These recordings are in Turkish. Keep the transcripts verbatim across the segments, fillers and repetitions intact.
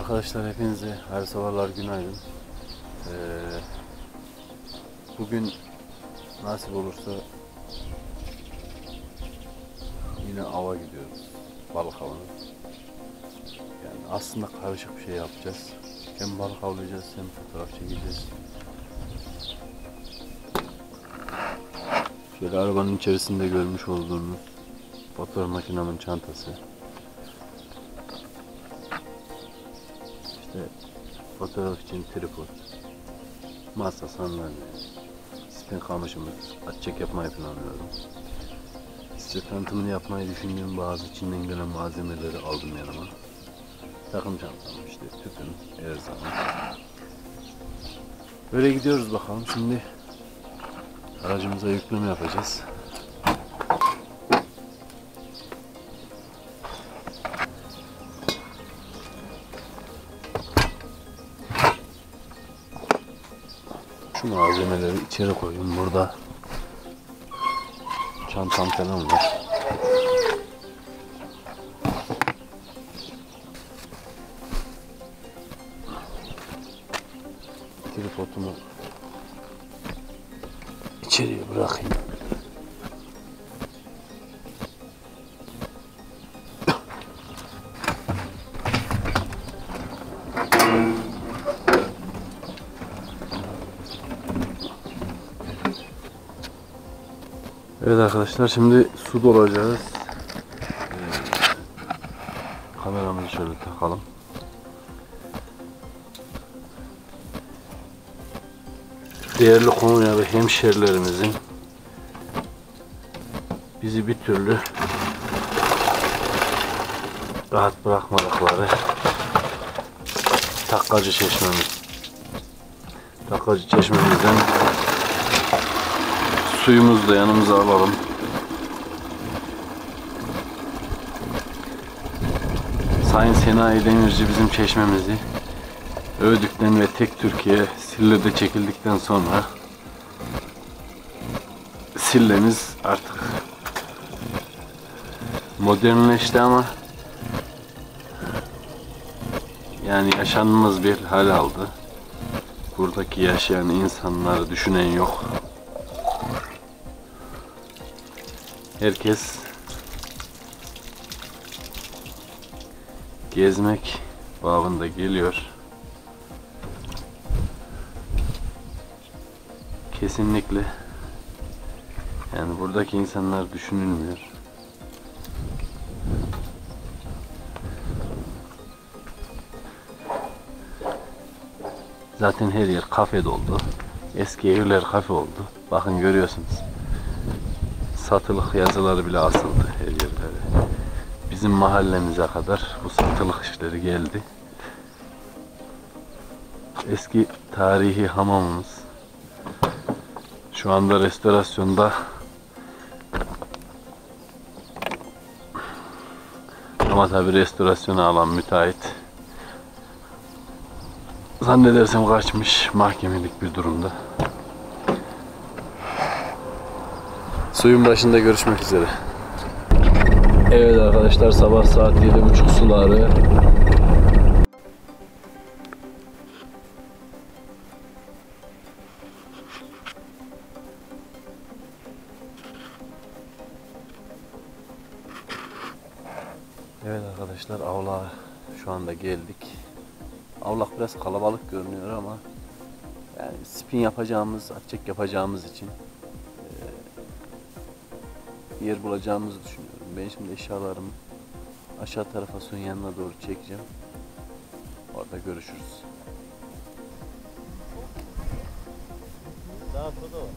Arkadaşlar hepinize her sabahlar günaydın. Ee, bugün nasip olursa yine ava gidiyoruz. Balık avına. Yani aslında karışık bir şey yapacağız. Hem balık avlayacağız hem fotoğraf çekeceğiz. Şöyle arabanın içerisinde görmüş olduğunuz fotoğraf makinemin çantası. İşte fotoğraf için tripod, masa, sandalye, spin kamışımız, açacak yapmayı planlıyorum. Size tanıtımını yapmayı düşündüğüm bazı Çin'den gelen malzemeleri aldım yanıma. Takım çantam, işte tüpüm, erzağım. Böyle gidiyoruz bakalım. Şimdi aracımıza yükleme yapacağız. Şu malzemeleri içeri koyayım. Burada çantam falan var. Tripodumu içeriye bırakayım. Evet arkadaşlar, şimdi su dolacağız. Ee, kameramızı şöyle takalım. Değerli Konya ve hemşerilerimizin bizi bir türlü rahat bırakmadıkları Takkacı Çeşmemiz. Takkacı Çeşmemizden suyumuzu da yanımıza alalım. Sayın Senayi Demirci bizim çeşmemizi övdükten ve tek Türkiye Sille'de çekildikten sonra Sille'miz artık modernleşti ama yani yaşanmaz bir hal aldı. Buradaki yaşayan insanları düşünen yok. Herkes gezmek babında geliyor. Kesinlikle yani buradaki insanlar düşünülmüyor. Zaten her yer kafe doldu. Eski evler kafe oldu. Bakın görüyorsunuz. Satılık yazıları bile asıldı her yerlere. Bizim mahallemize kadar bu satılık işleri geldi. Eski tarihi hamamımız şu anda restorasyonda. Ama tabi restorasyona alan müteahhit zannedersem kaçmış, mahkemelik bir durumda. Suyun başında görüşmek üzere. Evet arkadaşlar, sabah saat yedi buçuk suları. Evet arkadaşlar, avlağa şu anda geldik. Avlak biraz kalabalık görünüyor ama yani spin yapacağımız, atçek yapacağımız için bir yer bulacağımızı düşünüyorum. Ben şimdi eşyalarımı aşağı tarafa suyun yanına doğru çekeceğim. Orada görüşürüz. Daha foto var.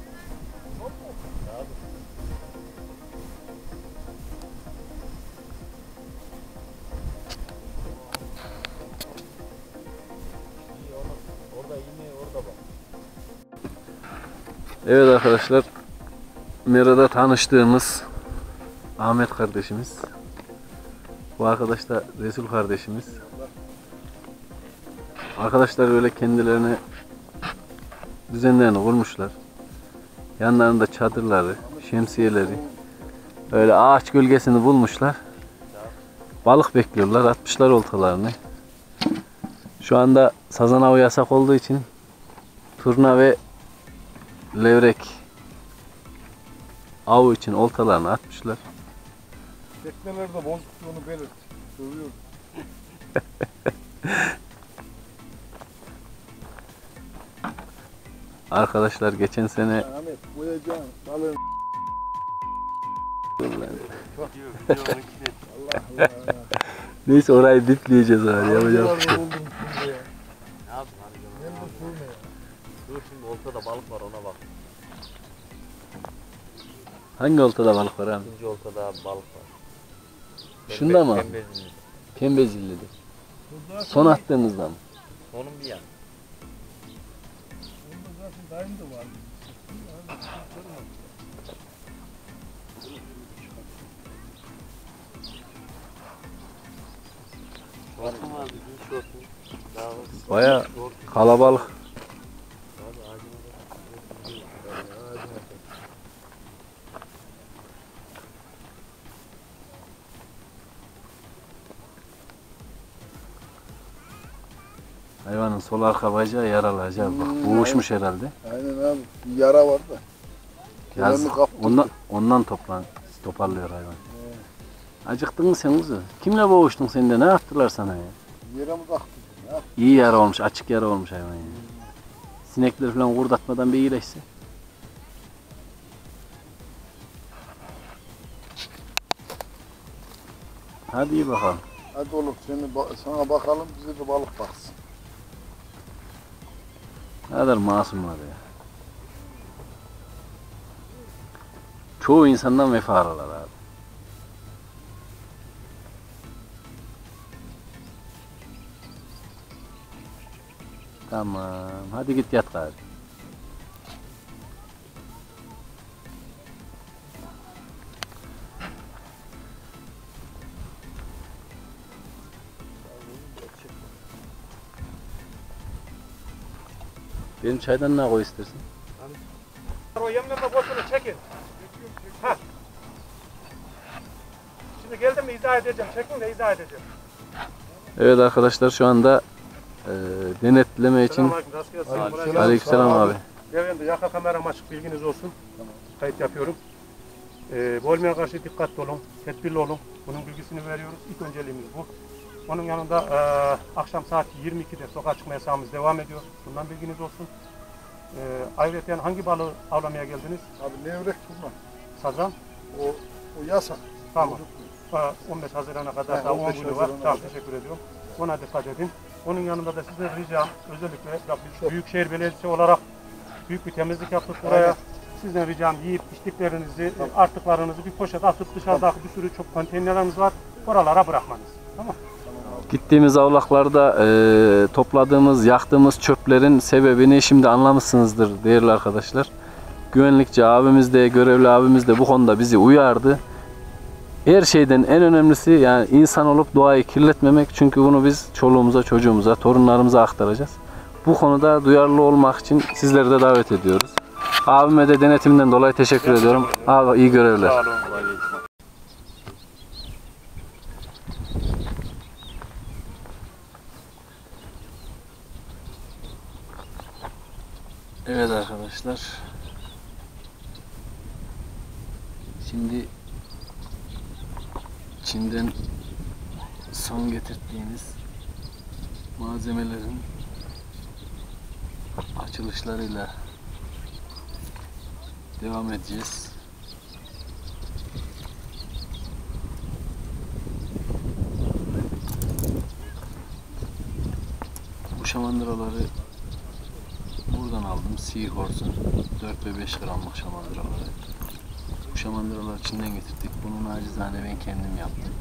Evet arkadaşlar, Mera'da tanıştığımız Ahmet kardeşimiz. Bu arkadaş da Resul kardeşimiz. Arkadaşlar böyle kendilerine düzenlerini kurmuşlar. Yanlarında çadırları, şemsiyeleri, öyle ağaç gölgesini bulmuşlar. Balık bekliyorlar, atmışlar oltalarını. Şu anda sazan avı yasak olduğu için turna ve levrek avı için oltalarını atmışlar. Teknelerde bozukluğunu belirt. Dövüyor. Arkadaşlar geçen sene Ahmet boyayacağım. Balığın. Allah Allah. neyse orayı dipleyeceğiz abi. Yapacak bir şey. Buldum şimdi ya. Ne yaptın hadi Ne canım? bu su ne ya? Dur şimdi oltada balık var ona bak. Hangi oltada balık var abi? İkinci oltada balık var. Şunda mı? Pembezli. Pembezilli'de. Burada Son attığınızda mı? Onun bir yanı. Onda zaten daim de var. Şortum var bizim şortum. Daha var. Baya Şort. kalabalık. Abi ağacına bak. Ağacına bak. Hayvanın sol arka bacağı yaralı acaba. Bak Hmm, boğuşmuş herhalde. Aynen abi. Bir yara var da. Yaz, Kremi kaptı. ondan, ondan toplan, toparlıyor hayvan. Acıktın mı sen kuzu? Kimle boğuştun sen de? Ne yaptılar sana ya? Yere mi kalktı? Ya. İyi yara olmuş, açık yara olmuş hayvan ya. Sinekleri falan kurdatmadan bir iyileşse. Hadi iyi bakalım. Hadi oğlum seni ba- sana bakalım bize de balık baksın. Ne kadar masumlar ya. Çoğu insandan vefa ararlar abi. Tamam. Hadi git yat gari. Benim çaydan ne koy istersin? O yemlerine boşunu çekin. Ha. Şimdi geldim mi izah edeceğim. Çekin de izah edeceğim. Evet arkadaşlar şu anda e, denetleme için Selamünaleyküm. Rastgele selam. Aleykümselam. Aleykümselam abi. Devende yaka kameram açık, bilginiz olsun. Kayıt yapıyorum. Ee, boğulmaya karşı dikkatli olun, tedbirli olun. Bunun bilgisini veriyoruz. İlk önceliğimiz bu. Onun yanında e, akşam saat yirmi ikide sokağa çıkma yasağımız devam ediyor. Bundan bilginiz olsun. E, ayrıca hangi balığı avlamaya geldiniz? Abi levrek turna. Sazan. O, o yasak. Tamam. Ee, on beş Haziran'a kadar He, daha on on beş günü var. Haziran'a Tamam, kadar. teşekkür ediyorum. Ona dikkat edin. Onun yanında da size ricam özellikle bak biz Büyükşehir Belediyesi olarak büyük bir temizlik yaptık buraya. Evet. Sizden ricam yiyip içtiklerinizi, artıklarınızı bir poşete atıp dışarıda bir sürü çok konteynerlerimiz var. Oralara bırakmanız. Tamam. Gittiğimiz avlaklarda e, topladığımız, yaktığımız çöplerin sebebini şimdi anlamışsınızdır değerli arkadaşlar. Güvenlikçi abimiz de, görevli abimiz de bu konuda bizi uyardı. Her şeyden en önemlisi yani insan olup doğayı kirletmemek. Çünkü bunu biz çoluğumuza, çocuğumuza, torunlarımıza aktaracağız. Bu konuda duyarlı olmak için sizleri de davet ediyoruz. Abime de denetiminden dolayı teşekkür ediyorum. Abi iyi görevler. Sağ olun. Kolay gelsin. Evet arkadaşlar. Şimdi Çin'den son getirdiğimiz malzemelerin açılışlarıyla devam edeceğiz. Bu şamandıraları buradan aldım. Seahorse'un dört ve beş gramlık şamandıraları. Bu şamandıraları Çin'den getirdik. Bunu nacizane ben kendim yaptım.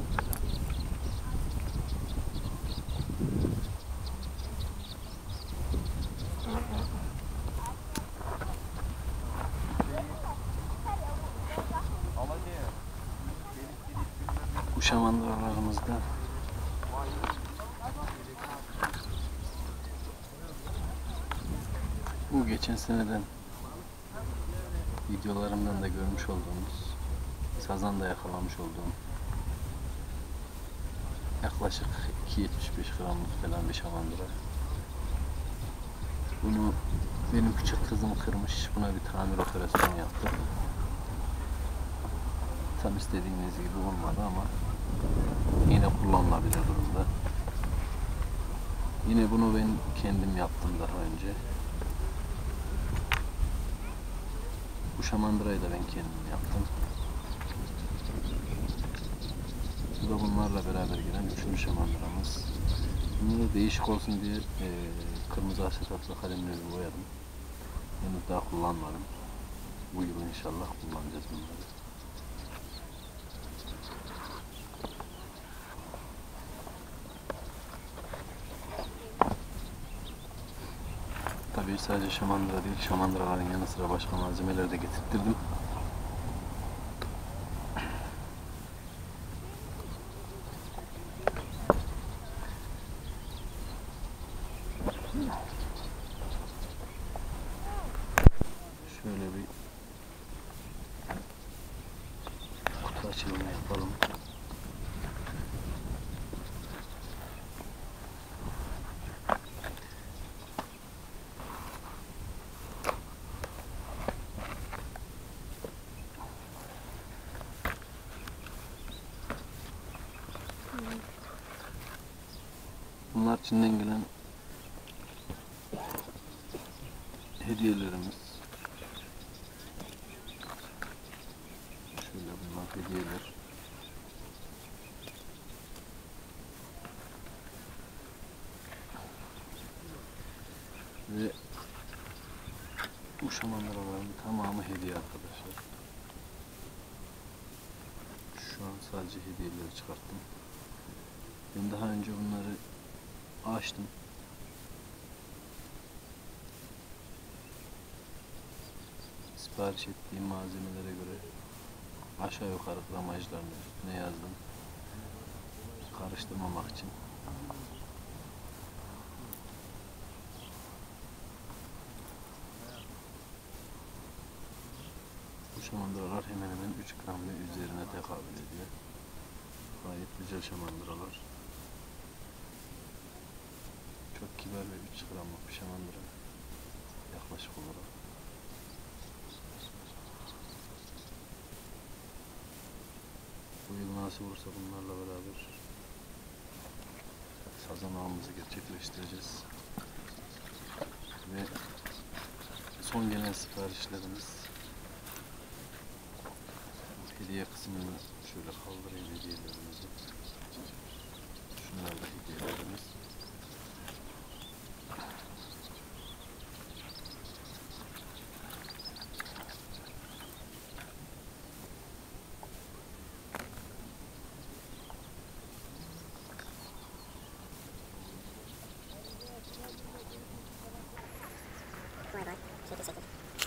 Bu şamandıralarımızda bu geçen seneden videolarımdan da görmüş olduğunuz sazanda yakalamış olduğum yaklaşık iki yetmiş beş gramlık falan bir şamandıra. Bunu benim küçük kızım kırmış. Buna bir tamir operasyonu yaptık. Tam istediğimiz gibi olmadı ama yine kullanılabilir durumda. Yine bunu ben kendim yaptım daha önce. Bu şamandırayı da ben kendim yaptım. Bu da bunlarla beraber gelen üçüncü şamandıramız. Bunları değişik olsun diye e, kırmızı asetatla kalemleri boyadım. Henüz daha kullanmadım. Bu yıl inşallah kullanacağız bunları. Tabii sadece şamandıra değil, şamandıraların yanı sıra başka malzemeleri de getirttirdim. Şöyle bir kutu açılımı yapalım. Bunlar Çin'den gelen hediyelerimiz. Şöyle bunlar hediyeler. Ve bu şamandıraların tamamı hediye arkadaşlar. Şu an sadece hediyeleri çıkarttım. Ben daha önce bunları açtım. Sipariş ettiğim malzemelere göre aşağı yukarı gramajlarını üstüne yazdım. Karıştırmamak için. Bu şamandıralar hemen hemen üç gram ve üzerine tekabül ediyor. Gayet güzel şamandıralar. Çok kibar ve üç gramlık bir şamandıra yaklaşık olarak. Bu yıl nasip olursa bunlarla beraber sazan ağımızı gerçekleştireceğiz. Ve son gelen siparişlerimiz, hediye kısmını şöyle kaldırayım hediyelerimizi. Şunlar da hediyelerimiz. Vay vay, şekil şekil.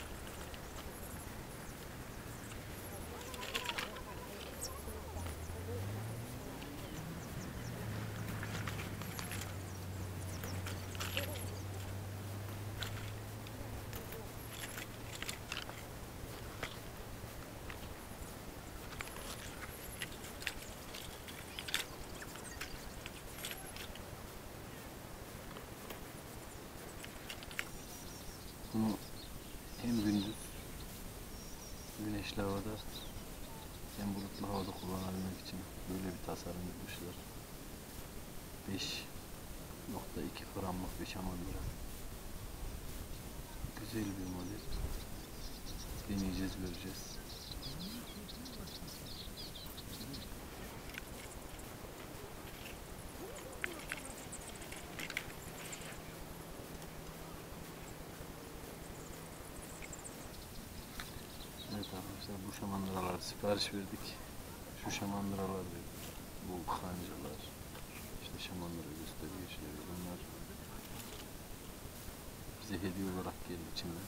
Bunu hem gündüz güneşli havada hem bulutlu havada kullanabilmek için böyle bir tasarım yapmışlar. beş nokta iki gramlık bir şamandıra. Güzel bir model. Deneyeceğiz, göreceğiz. Evet arkadaşlar, bu şamandıralar sipariş verdik. Şu şamandıralar verdik. Bu kancalar. İşte şamandıra göstergeçleri. Bunlar bize hediye olarak geldi içinden.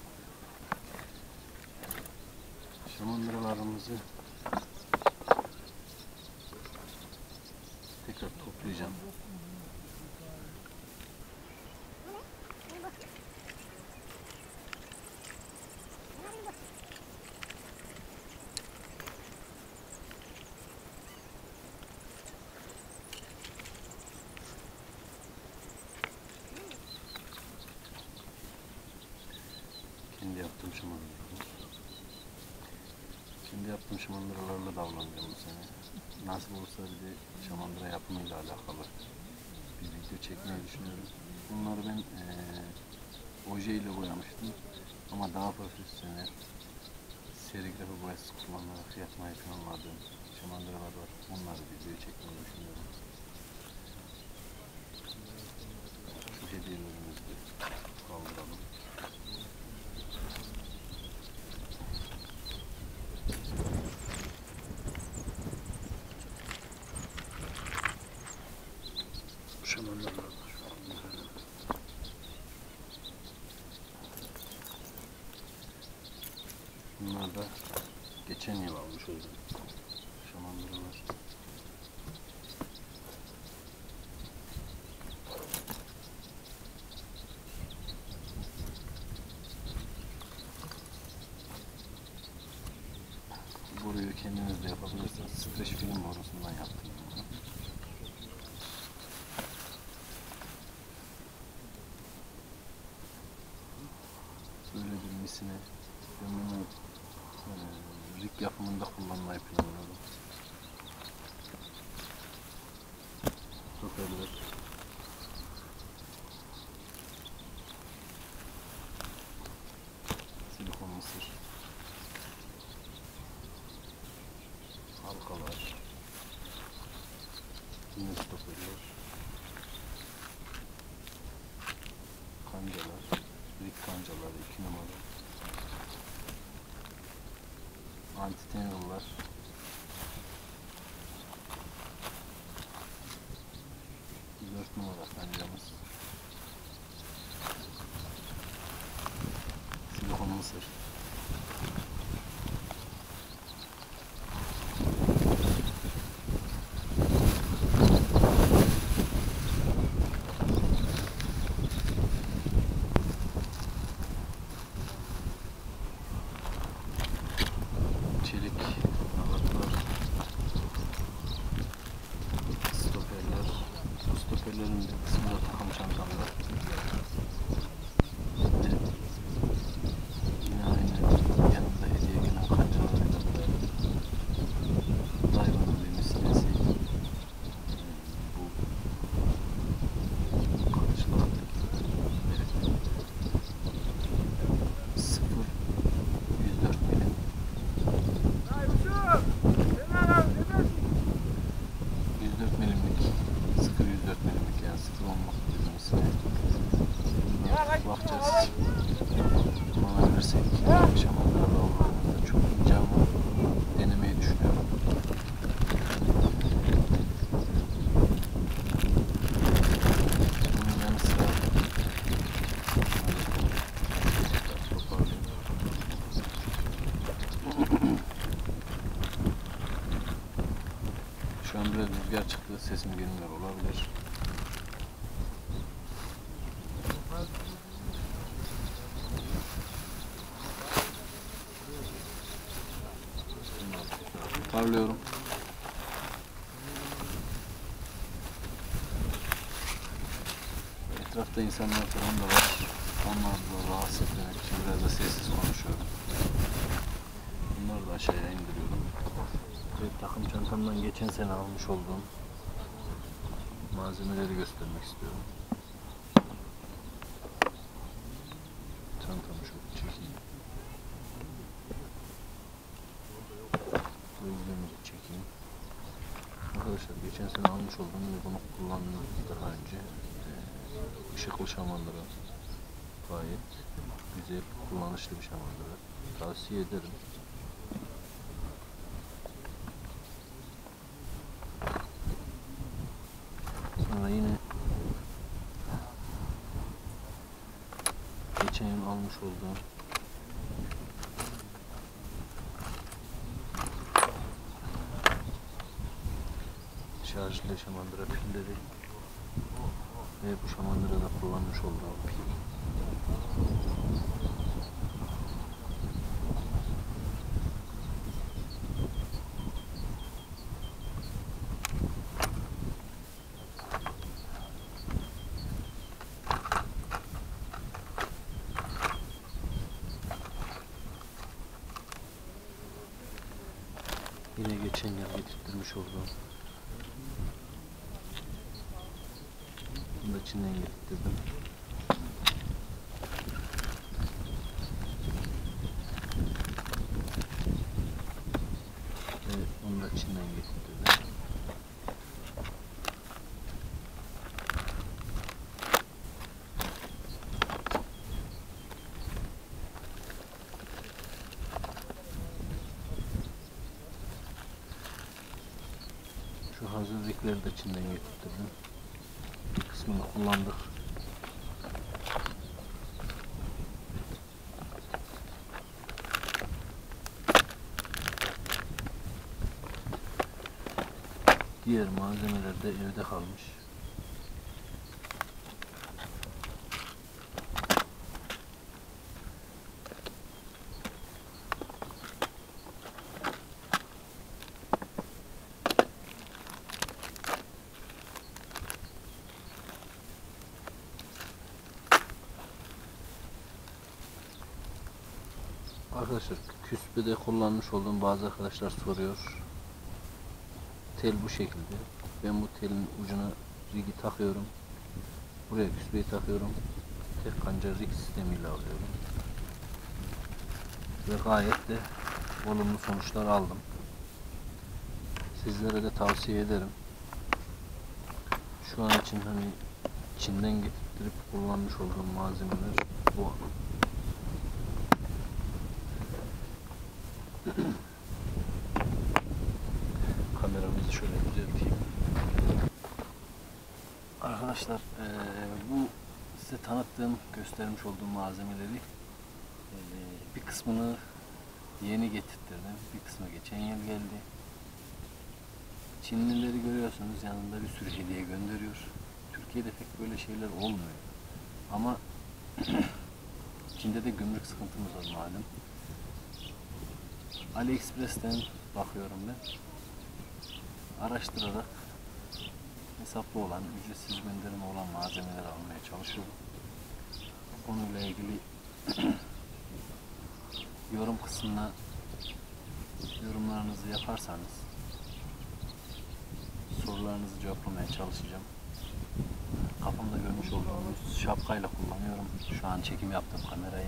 Şamandıralarımızı tekrar toplayacağım. yaptığım şamandıralar. Kendi yaptığım şamandıralarla da avlanacağım bu sene. Nasıl olursa bir de şamandıra yapımıyla alakalı bir video çekmeyi düşünüyorum. Bunları ben ee, oje ile boyamıştım. Ama daha profesyonel serigrafi boyası kullanarak yapmayı planladığım şamandıralar var. Onları video çekmeyi düşünüyorum. Şu hediyelerimizi de kaldıralım. Şamandıralar var. Bunlar da geçen yıl almış oldum şamandıralar. Burayı kendiniz de yapabilirsiniz. Streç film borusundan yaptım. Böyle bir misine ben bunu e, rig yapımında kullanmayı planlıyorum. Stoperler, silikon mısır, halkalar, yine stoperler, kancalar, rig kancaları iki numara, anti-tanner'lar, dört numara kancamız, silikon mısır, çelik halatlar, stoperler. Bu stoperlerin bir kısmı da takım çantamda. Ve yine aynı yanında hediye gelen kancalarıyla beraber Daiwa'nın bir misinesi bu karşılıktaki belirtme sıfır yüz dört milim yüz dört milimlik sıfır yüz dört milimlik yani sıfır olmak düzmesine bakacağız. Kullanabilirsek şamandıralı avlarımızda çok ince ama denemeyi düşünüyorum. Bunun yanı sıra şu an biraz rüzgar çıktı, sesim gelmiyor olabilir. Parlıyorum. Etrafta insanlar falan da var. Onlar da rahatsız etmemek için biraz da sessiz konuşuyorum. Bunları da aşağıya indiriyorum. Ve takım çantamdan geçen sene almış olduğum malzemeleri göstermek istiyorum. Çantamı şöyle çekeyim. Gözlüğümü de çekeyim. Arkadaşlar geçen sene almış olduğum ve bunu kullandım daha önce. Ee, ışıklı şamandıra. Gayet güzel, kullanışlı bir şamandıra. Tavsiye ederim. Sonra yine geçen yıl almış olduğum şarjlı şamandıra pilleri ve bu şamandırada kullanmış olduğum pil. Yine geçen yıl getirttirmiş olduğum. Bunu da Çin'den getirttirdim. Evet, bunu da Çin'den getirttirdim. Şu hazır zikleri de Çin'den getirttirdim. Bir kısmını kullandık. Diğer malzemeler de evde kalmış. Arkadaşlar küspede kullanmış olduğum bazı arkadaşlar soruyor. Tel bu şekilde. Ben bu telin ucuna rigi takıyorum. Buraya küspeyi takıyorum. Tek kanca rig sistemiyle alıyorum. Ve gayet de olumlu sonuçlar aldım. Sizlere de tavsiye ederim. Şu an için hani Çin'den getirip kullanmış olduğum malzemeler bu. Kameramızı şöyle düzelteyim. Arkadaşlar eee, bu size tanıttığım, göstermiş olduğum malzemeleri eee, bir kısmını yeni getirttirdim. Bir kısmı geçen yıl geldi. Çinlileri görüyorsunuz, yanında bir sürü hediye gönderiyor. Türkiye'de pek böyle şeyler olmuyor. Ama Çin'de de gümrük sıkıntımız var malum. AliExpress'ten bakıyorum ben. Araştırarak hesaplı olan, ücretsiz gönderme olan malzemeler almaya çalışıyorum. Bu konuyla ilgili yorum kısmına yorumlarınızı yaparsanız sorularınızı cevaplamaya çalışacağım. Kafamda görmüş olduğunuz şapkayla kullanıyorum. Şu an çekim yaptığım kamerayı.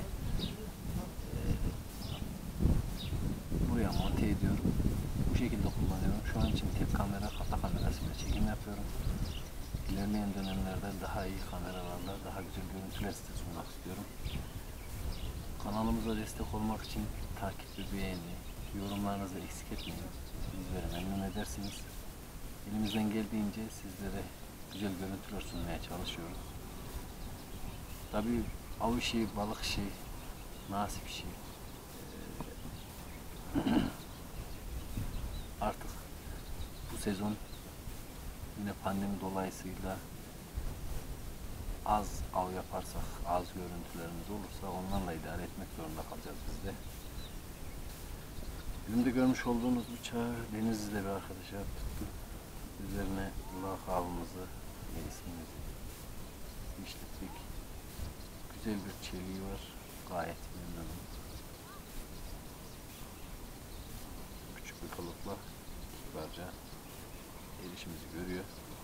Buraya monte ediyorum. Bu şekilde kullanıyorum. Şu an için tek kamera, kata kamerasıyla çekim yapıyorum. İlerleyen dönemlerde daha iyi kameralarla daha güzel görüntüler size sunmak istiyorum. Kanalımıza destek olmak için takip ve beğeni, yorumlarınızı eksik etmeyin. Bizleri memnun edersiniz. Elimizden geldiğince sizlere güzel görüntüler sunmaya çalışıyoruz. Tabii av işi, balık işi, nasip işi. Artık bu sezon yine pandemi dolayısıyla az av yaparsak, az görüntülerimiz olursa onlarla idare etmek zorunda kalacağız biz de. Elimde görmüş olduğunuz bıçağı Denizli'de bir arkadaşa tuttu. Üzerine lakabımızı ve ismimizi işlettik. Güzel bir çeliği var. Gayet memnunum. Küçük bir kalıpla kibarca gelişimizi görüyor.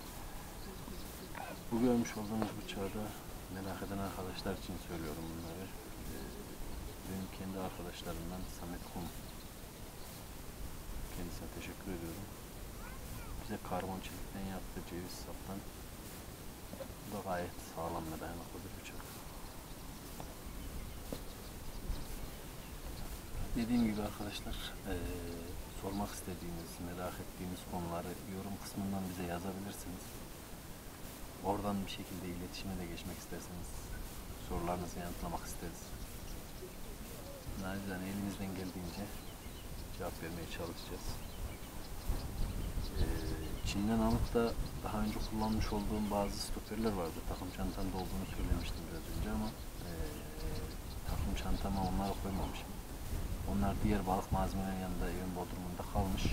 Bu görmüş olduğunuz bıçağı da merak eden arkadaşlar için söylüyorum bunları. Benim kendi arkadaşlarımdan Samet Kum. Kendisine teşekkür ediyorum. Bize karbon çelikten yaptığı ceviz saptan. Bu da gayet sağlam ve dayanıklı bir bıçak. Dediğim gibi arkadaşlar, ee, sormak istediğiniz, merak ettiğiniz konuları yorum kısmından bize yazabilirsiniz. Oradan bir şekilde iletişime de geçmek isterseniz sorularınızı yanıtlamak isteriz. Nacizane elimizden geldiğince cevap vermeye çalışacağız. Ee, Çin'den alıp da daha önce kullanmış olduğum bazı stoperler vardı. Takım çantamda olduğunu söylemiştim biraz önce ama ee, takım çantama onları koymamışım. Onlar diğer balık malzemelerinin yanında evin bodrumunda kalmış.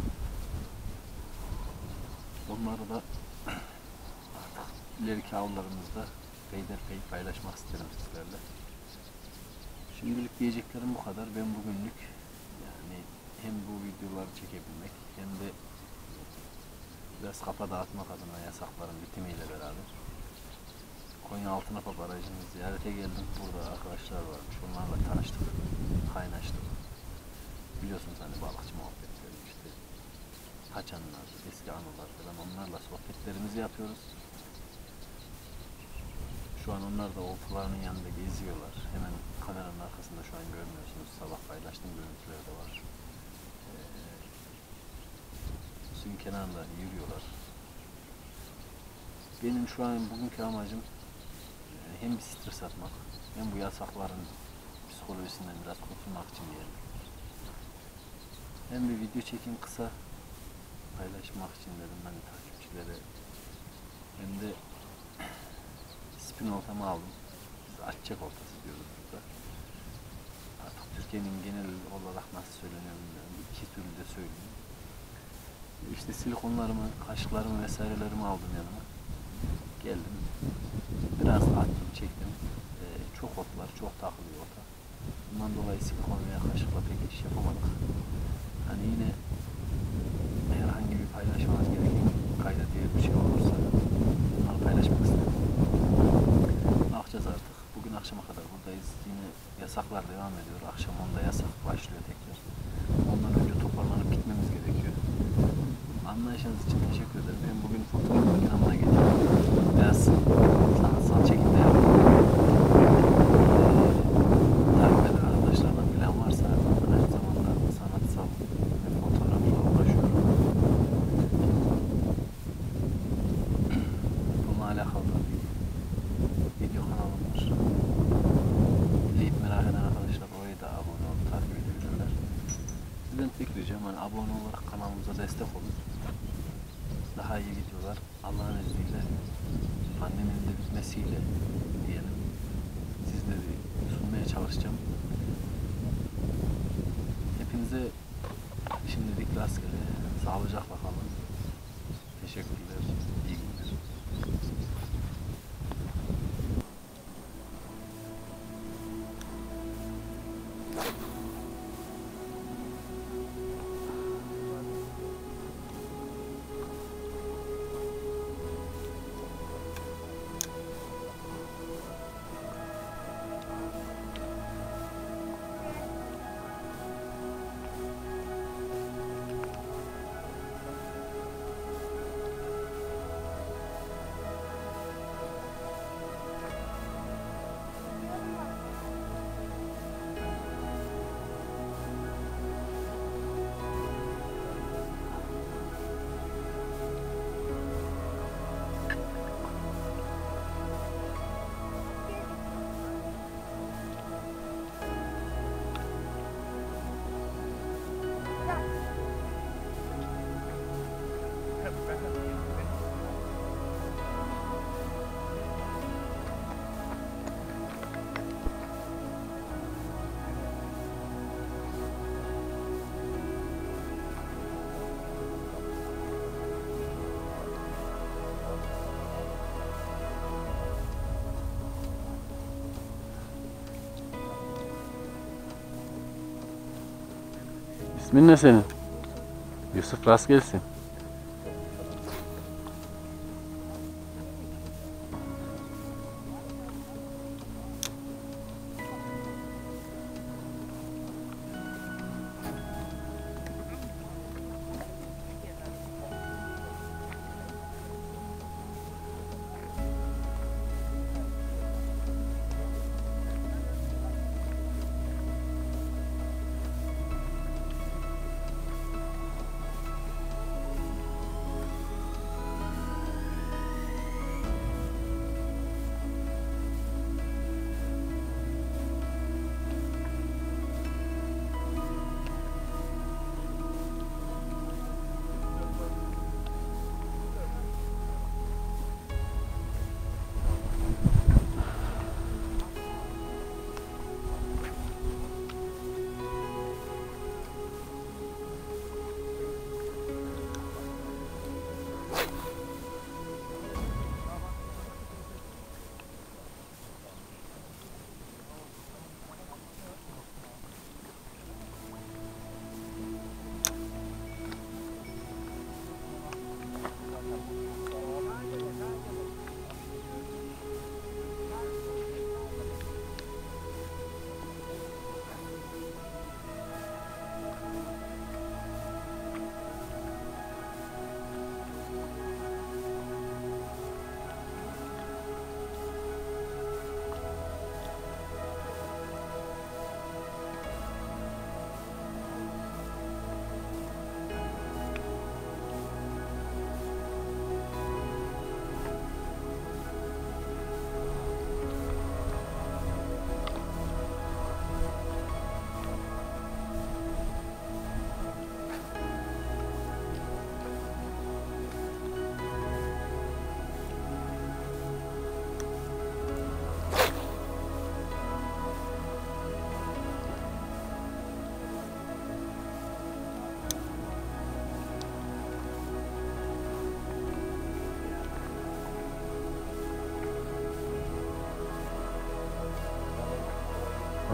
Onları da artık ileriki avlarımızda peyderpey paylaşmak isterim sizlerle. Şimdilik diyeceklerim bu kadar. Ben bugünlük yani hem bu videoları çekebilmek hem de biraz kafa dağıtmak adına yasakların bitimiyle beraber Konya Altınapa Barajı'nı ziyarete geldim. Burada arkadaşlar varmış. Onlarla tanıştık, kaynaştık. Biliyorsunuz hani balıkçı muhabbetleri işte kaçanlar, eski anılar falan, onlarla sohbetlerimizi yapıyoruz. Şu an onlar da oltalarının yanında geziyorlar. Hemen kameranın arkasında şu an görmüyorsunuz. Sabah paylaştığım görüntüler de var. Ee, suyun kenarında yürüyorlar. Benim şu an bugünkü amacım hem bir stres atmak hem bu yasakların psikolojisinden biraz kurtulmak için geldim. Hem bir video çekeyim kısa paylaşmak için dedim hani takipçilere, hem de spin oltamı aldım. Biz açacak oltası diyoruz burada. Artık Türkiye'nin genel olarak nasıl söyleniyor bilmiyorum. İki türlü de söyleyeyim. İşte silikonlarımı, kaşıklarımı vesairelerimi aldım yanıma. Geldim. Biraz attım, çektim. Ee, çok ot var, çok takılıyor ota. Bundan dolayı silikon veya kaşıkla pek iş yapamadık. Hani yine herhangi bir paylaşmanız gereken kayda değer bir şey olursa bunları paylaşmak istedim. Ne yapacağız artık? Bugün akşama kadar buradayız. Yine yasaklar devam ediyor. Akşam onda yasak başlıyor tekrar. Ondan önce toparlanıp gitmemiz gerekiyor. Anlayışınız için teşekkür ederim. Ben bugün fotoğraf makinemle getirdim. Biraz sanatsal çekimde yaptım. Ee, takip eden arkadaşlardan bilen varsa aynı zamanda sanatsal ve fotoğrafla uğraşıyorum. Bununla alakalı da bir video kanalım var. İzleyip merak eden arkadaşlar oraya da abone olup takip edebilirler. Sizden tek ricam hani abone olarak kanalımıza destek olun. Daha iyi videolar Allah'ın izniyle annemin de bitmesiyle diyelim sizleri sunmaya çalışacağım. Hepinize şimdilik rastgele, sağlıcakla kalın. Teşekkürler, iyi günler. İsmin ne senin? Yusuf, rast gelsin.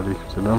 Aleykümselam.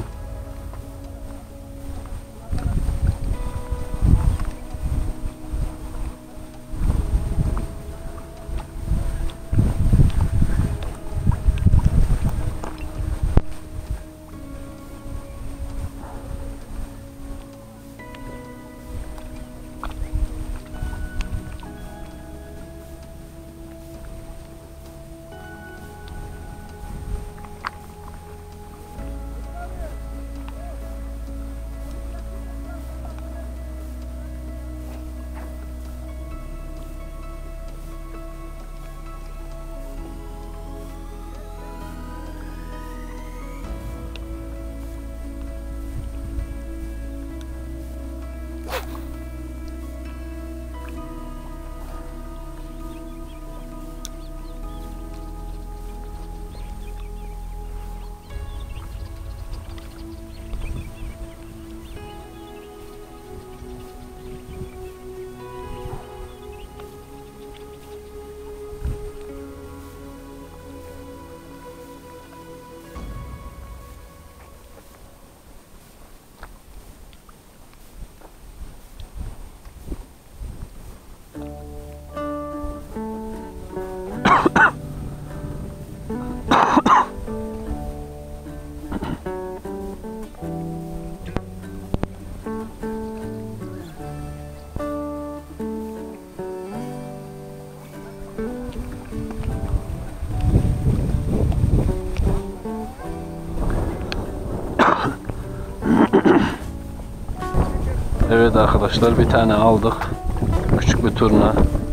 Evet arkadaşlar, bir tane aldık. Küçük bir turna.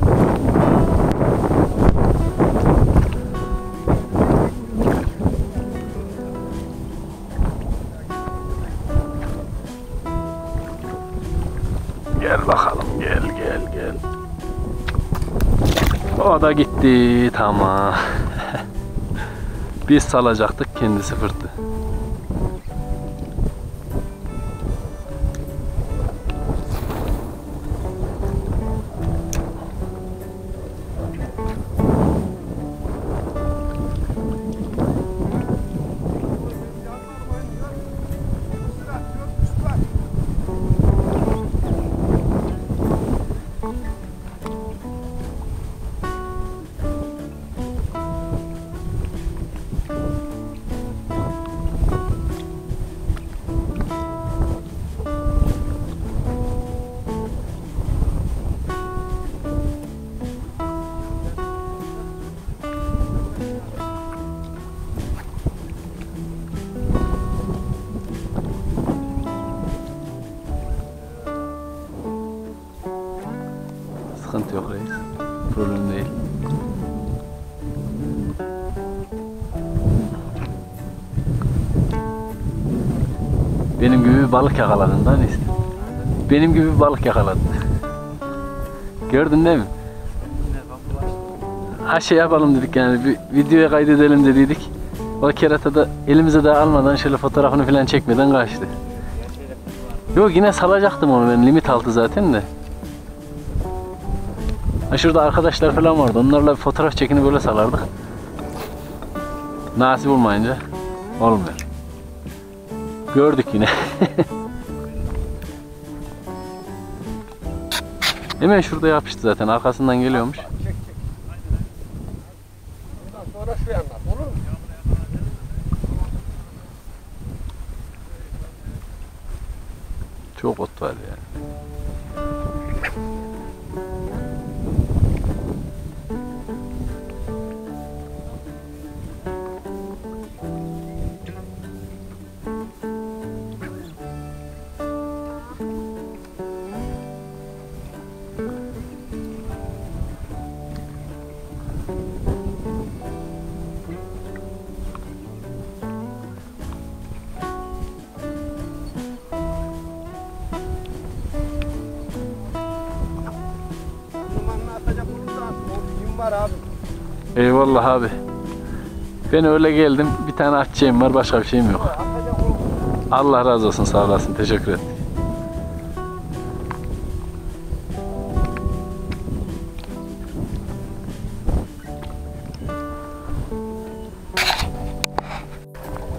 Gel bakalım, gel gel gel. O da gitti, tamam. Biz salacaktık, kendisi fırttı. Sıkıntı yok reis. Problem değil. Benim gibi bir balık yakaladın da neyse. Benim gibi bir balık yakaladın. Gördün değil mi? Ha şey yapalım dedik yani, bir videoya kaydedelim dediydik. O kerata da elimize de almadan, şöyle fotoğrafını falan çekmeden kaçtı. Yok, yine salacaktım onu ben, limit altı zaten de. Ha şurada arkadaşlar falan vardı, onlarla bir fotoğraf çekini böyle salardık. Nasip olmayınca olmuyor. Gördük yine. Hemen şurada yapıştı zaten, arkasından geliyormuş. Sonra şu yandan olur mu? Çok ot var yani. Abi. Eyvallah abi. Ben öyle geldim. Bir tane atacağım var, başka bir şeyim yok. Allah razı olsun, sağ olasın. Teşekkür ederim.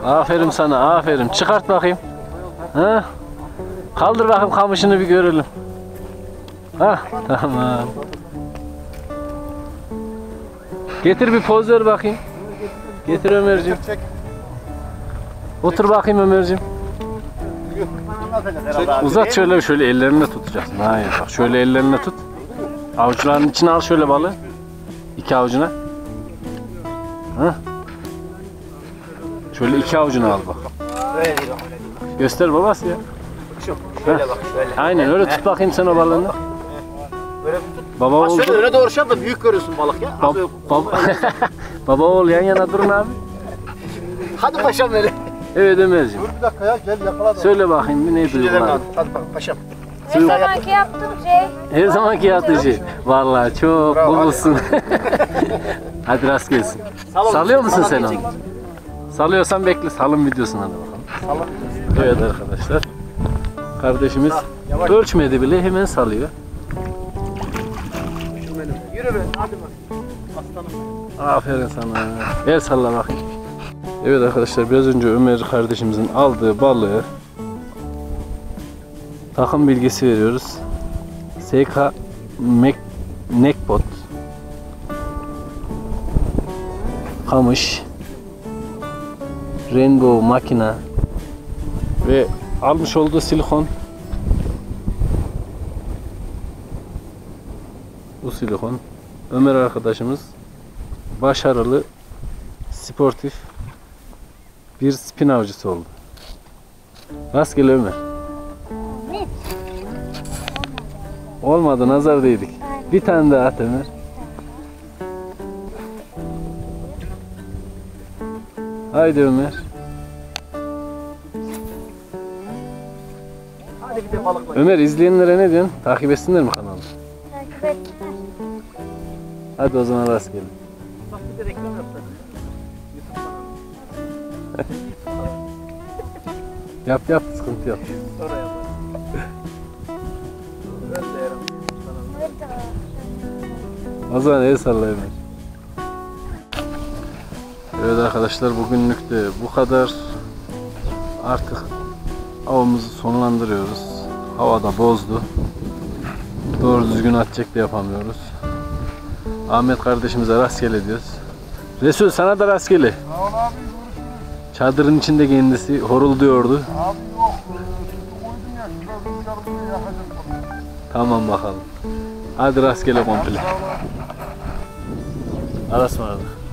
Aferin sana, aferin. Çıkart bakayım. Ha? Kaldır bakayım kamışını bir görelim. Ha, tamam. Getir bir poz ver bakayım. Getir Ömerciğim. Çek. Otur bakayım Ömerciğim. Çek. Uzat şöyle şöyle ellerine tutacaksın. Hayır bak şöyle ellerine tut. Avuçlarının içine al şöyle balığı. İki avucuna. Ha? Şöyle iki avucuna al bak. Öyle değil bak, öyle değil. Göster babası ya. Şu, şöyle bak, şöyle. Aynen öyle tut bakayım sen o balığını. Böyle tut. Baba Bak oğul. şöyle öne doğru şey yap da büyük görüyorsun balık ya. Az Bab- yok. baba baba oğul yan yana durun abi. Hadi paşam böyle. Evet Ömerciğim. Dur bir dakika ya gel yakala da. Söyle bakayım bir ne Düşüncelerini duygular. al. Hadi bak paşam. Her zamanki yaptım şey. Her zamanki yaptığı şey. Vallahi çok Bravo, bulmuşsun. Hadi rast gelsin. Sal Salıyor oğlum, musun sal sen onu? çek. Salıyorsan bekle. Salın videosuna da bakalım. Evet arkadaşlar. Kardeşimiz yavaş. ölçmedi bile hemen salıyor. Yürü be, hadi bak. Aslanım. Aferin sana. El salla bakayım. Evet arkadaşlar biraz önce Ömer kardeşimizin aldığı balığı takım bilgisi veriyoruz. S K Mek Nekbot kamış Rainbow makina ve almış olduğu silikon bu silikon. Ömer arkadaşımız başarılı sportif bir spin avcısı oldu. Rastgele Ömer. Olmadı, nazar değdik. Bir tane daha at Ömer. Haydi Ömer. Hadi bir de balıkla. Ömer izleyenlere ne diyorsun? Takip etsinler mi kanalı? Takip etsinler. Hadi o zaman rastgele. Bak bir de reklam yaptı. Yap yap, sıkıntı yok. Sonra yaparız. Ben de yaram. O zaman el salla Ömer. Evet arkadaşlar bugünlük de bu kadar. Artık avımızı sonlandırıyoruz. Hava da bozdu. Doğru düzgün atacak da yapamıyoruz. Ahmet kardeşimize rastgele diyoruz. Resul sana da rastgele. Sağ ol abi görüşürüz. Çadırın içinde kendisi horulduyordu. Abi yok. Koydum ya. Biraz rüzgarlı yakacak. Tamam bakalım. Hadi rastgele komple. Sağ ol abi. Arasmadık.